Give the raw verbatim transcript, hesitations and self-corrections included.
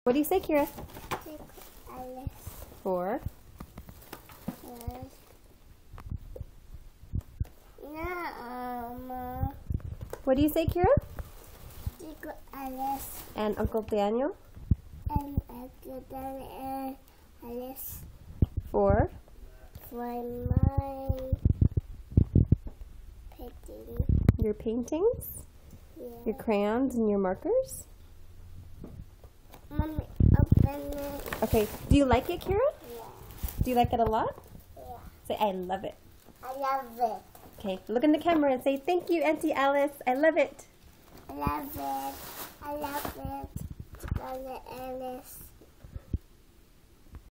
What do you say, Kira? Alice. Four. Alice. Yeah, um, What do you say, Kira? Secret Alice. And Uncle Daniel? And Uncle Daniel and Alice. Four. For my painting. Your paintings? Yeah. Your crayons and your markers? Mommy, open it. Okay. Do you like it, Kira? Yeah. Do you like it a lot? Yeah. Say, I love it. I love it. Okay. Look in the camera and say, thank you, Auntie Alice. I love it. I love it. I love it. Scarlet Alice.